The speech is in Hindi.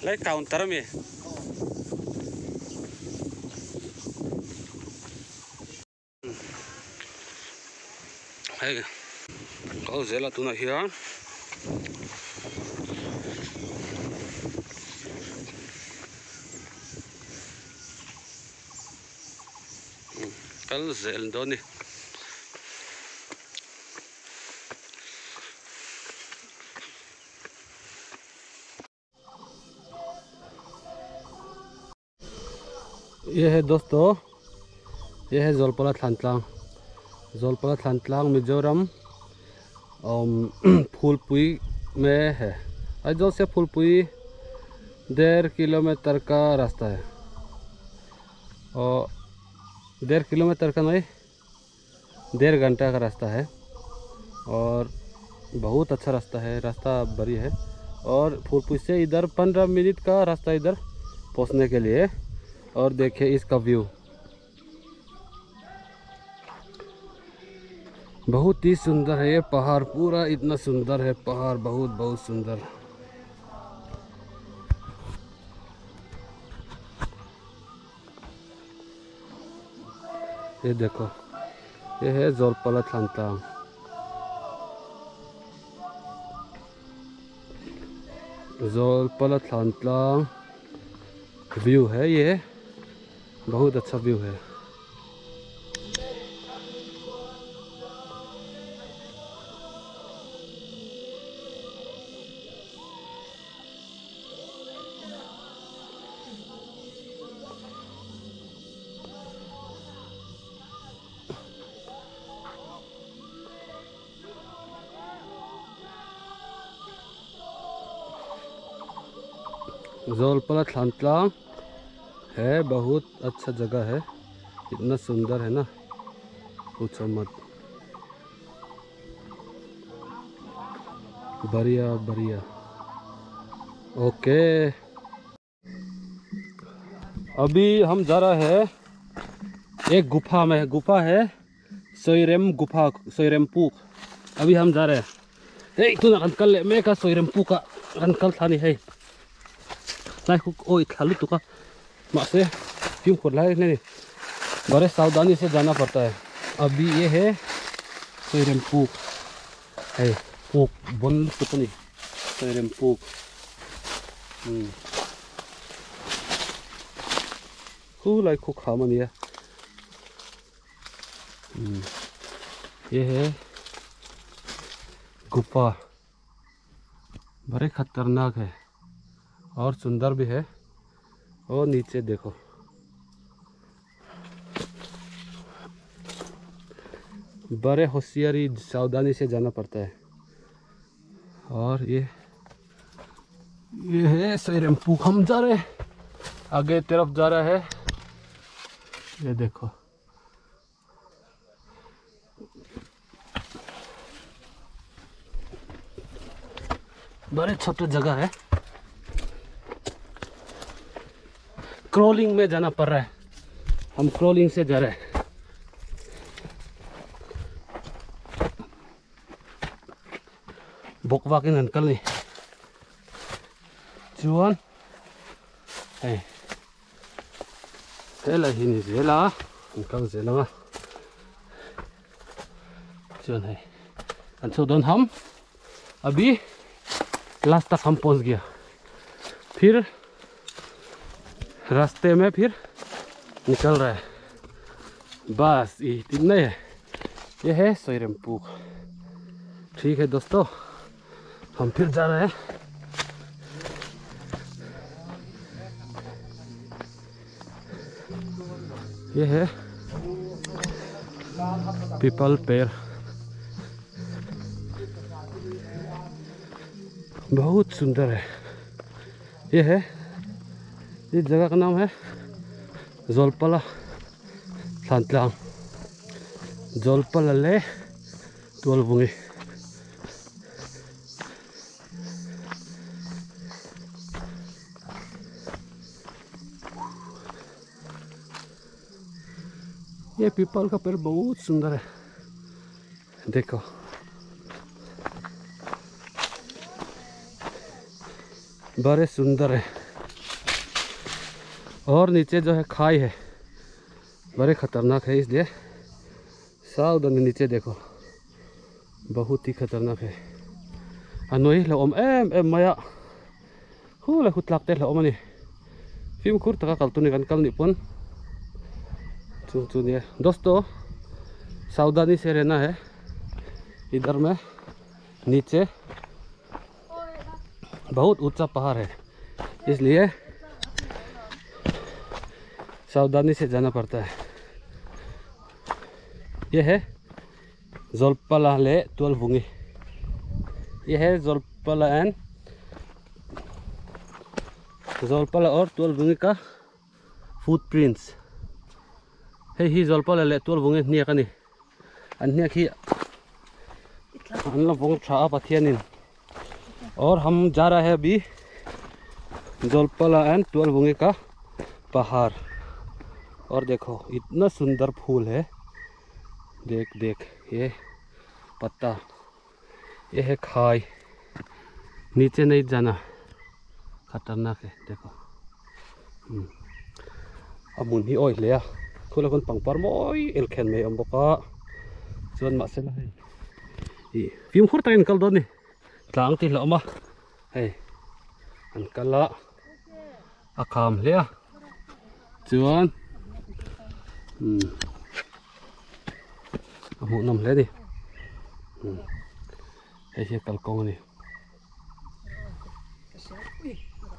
लाइक काउंटर में kau zela tuna hiya kal zel doni ये है दोस्तों, ये है जोलपाला थांतलांग मिजोरम फूलपुई में है। आइजोल से फूलपुई 1.5 किलोमीटर का रास्ता है और 1.5 किलोमीटर का नहीं, 1.5 घंटा का रास्ता है और बहुत अच्छा रास्ता है, रास्ता बढ़िया है। और फूलपुई से इधर 15 मिनट का रास्ता इधर पहुंचने के लिए। और देखिए इसका व्यू बहुत ही सुंदर है। ये पहाड़ पूरा इतना सुंदर है, पहाड़ बहुत सुंदर। ये देखो, ये है जोलपाला थांतलांग। जोलपाला थांतलांग व्यू है, ये बहुत अच्छा व्यू है। जोलपाला थांतलांग है, बहुत अच्छा जगह है, इतना सुंदर है ना, पूछो मत। बढ़िया। ओके, अभी हम जा रहे हैं एक गुफा में। गुफा है सोइरेम गुफा, सोइरेमपुक। अभी हम जा रहे हैं। itu nak kan le me ka soirempuka kan kal thani है लाइक ओ खालू तो का मासे क्यों खोल रहा है नहीं, बड़े सावधानी से जाना पड़ता है। अभी ये है सोइरेमपुक है, पुक बन पता नहीं सोइरेमपुक। लाइक को खा मन ये है गुफा, बड़े खतरनाक है और सुंदर भी है। और नीचे देखो, बड़े होशियारी सावधानी से जाना पड़ता है। और ये है सोइरेमपुक। हम जा रहे हैं आगे तरफ जा रहा है। ये देखो, बड़े छोटे जगह है, क्रॉलिंग में जाना पड़ रहा है। हम क्रॉलिंग से जा रहे हैं। Bokwakin angkal nih. Cuan. Zela ini zela. Angkal zela mah. Cuan है। अंशोधन हम अभी लास्ट तक हम पहुंच गया। फिर रास्ते में फिर निकल रहा है। बस इतना है। ये है सोइरेमपुक। ठीक है दोस्तों, हम फिर जा रहे हैं। ये है पीपल पेड़, बहुत सुंदर है। ये है, इस जगह का नाम है जोलपाला थांतलांग, जोलपाला ले तुअलबुंगी। ये पीपल का पेड़ बहुत सुंदर है, देखो। बड़े सुंदर है। और नीचे जो है खाई है, बड़े खतरनाक है, इसलिए सावधान। नीचे देखो, बहुत ही खतरनाक है। अनोई लओम एम माया हुला हुतलाकते लओम नि फिम खुर तका कलतुनी कन कल निपुन चुनिए। दोस्तों सावधानी से रहना है, इधर में नीचे बहुत ऊंचा पहाड़ है, इसलिए सावधानी से जाना पड़ता है। यह है जोलपाला तुअलभुंगी, यह है जोलपाला और तुअलभुंगी का फुटप्रिंट्स है। ही जोलपाला तुअलभुंगी निया कनी अन्य की अनलोगों छा पथियानिन। और हम जा रहे हैं अभी जोलपाला एंड तुअलभुंगी का पहाड़। और देखो इतना सुंदर फूल है, देख देख ये पत्ता, ये है खाई, नीचे नहीं जाना, खतरनाक है। देखो अब मुन्ही ओइ ले खुला कौन पंगपर मोई एलखेन में अम्बका चुन मासेला है ये फिम खुर तक निकल दो ने तलांग ती लमा है अनकला अकाम ले चुन अमु नम ले दी ऐसे कल कौन है